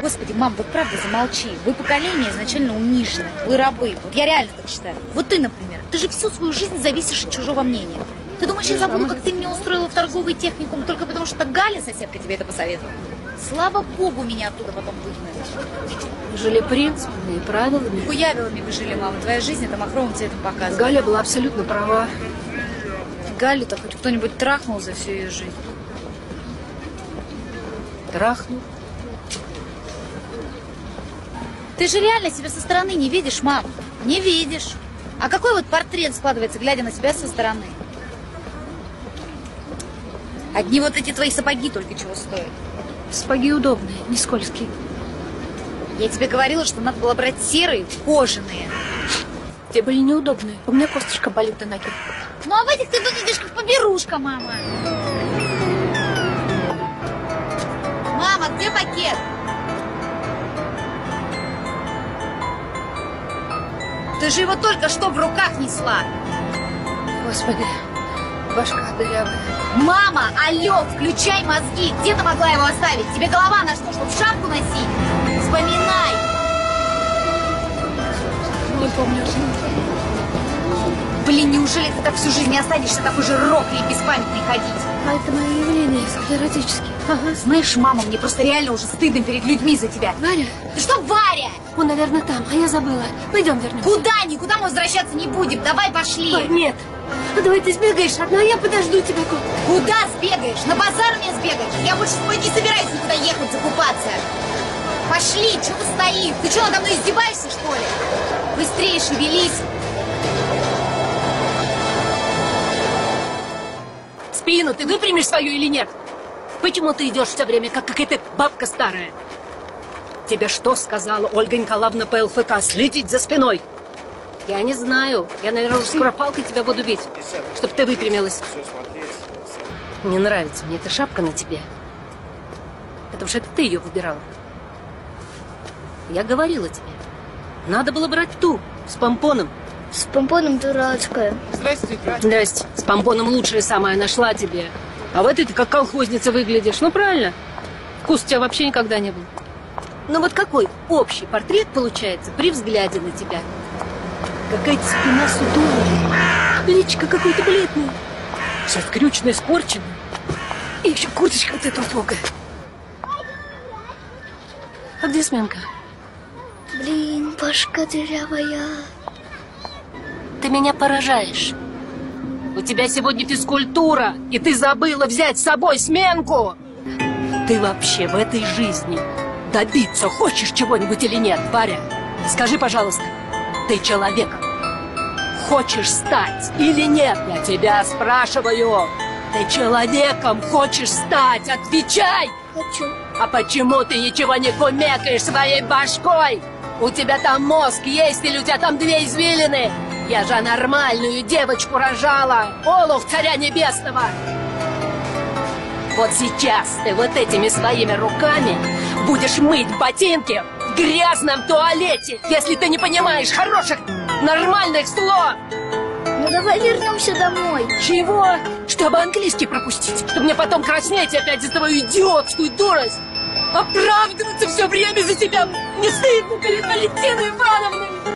Господи, мам, вот правда замолчи. Вы поколение изначально униженное. Вы рабы. Вот я реально так считаю. Вот ты, например, ты же всю свою жизнь зависишь от чужого мнения. Ты думаешь, я забуду, как ты меня устроила в торговый техникум только потому, что Галя, соседка, тебе это посоветовала? Слава богу, меня оттуда потом выгнали. Жили принципами и правилами. Хуявилами вы жили, мама. Твоя жизнь это махровым цветом показывает. Галя была абсолютно права. Галю-то хоть кто-нибудь трахнул за всю ее жизнь? Трахнул. Ты же реально себя со стороны не видишь, мам. Не видишь. А какой вот портрет складывается, глядя на себя со стороны? Одни вот эти твои сапоги только чего стоят. Сапоги удобные, не скользкие. Я тебе говорила, что надо было брать серые, кожаные. Те были неудобные. У меня косточка болит на ноге. Ну а в этих ты выглядишь как поберушка, мама. Мама, где пакет? Ты же его только что в руках несла. Господи, башка дырявая. Мама, алло, включай мозги. Где ты могла его оставить? Тебе голова на что, чтобы шапку носить? Вспоминай. Не помню. Блин, неужели ты так всю жизнь не останешься такой же рокли и беспамятный ходить? А это мое явление склеротически. Ага. Знаешь, мама, мне просто реально уже стыдно перед людьми за тебя. Варя? Ты что, Варя? Он, наверное, там, а я забыла. Пойдем вернемся. Куда? Никуда мы возвращаться не будем. Давай пошли. Варь, нет. Ну давай ты сбегаешь одна, я подожду тебя. Куда сбегаешь? На базар мне сбегаешь? Я больше с тобой не собираюсь никуда ехать закупаться. Пошли, что ты стоишь? Ты что, надо мной издеваешься, что ли? Быстрее шевелись. Спину ты выпрямишь свою или нет? Почему ты идешь все время, как какая-то бабка старая? Тебе что сказала Ольга Николаевна по ЛФК? Следить за спиной? Я не знаю. Я, наверное, уже скоро палкой тебя буду бить, чтобы ты выпрямилась. Не нравится мне эта шапка на тебе. Потому что это ты ее выбирала. Я говорила тебе. Надо было брать ту, с помпоном. С помпоном дурацкая. Здрасте. Здрасте. С помпоном лучшее самое нашла тебе. А вот ты как колхозница выглядишь. Ну, правильно. Вкус у тебя вообще никогда не был. Ну, вот какой общий портрет получается при взгляде на тебя? Какая-то спина сутулая, личико какое-то бледное, все скрючено, испорчено. И еще курточка вот эта убогая. А где сменка? Блин, башка дырявая. Ты меня поражаешь. У тебя сегодня физкультура, и ты забыла взять с собой сменку. Ты вообще в этой жизни добиться хочешь чего-нибудь или нет, Варя? Скажи, пожалуйста, ты человеком хочешь стать или нет? Я тебя спрашиваю. Ты человеком хочешь стать? Отвечай! Хочу. А почему ты ничего не кумекаешь своей башкой? У тебя там мозг есть или у тебя там две извилины? Я же нормальную девочку рожала, олух царя небесного. Вот сейчас ты вот этими своими руками будешь мыть ботинки в грязном туалете, если ты не понимаешь хороших, нормальных слов. Ну давай вернемся домой. Чего? Чтобы английский пропустить, чтобы мне потом краснеть опять за твою идиотскую дурость. Оправдываться все время за тебя. Не стыдно перед Валентиной Ивановной.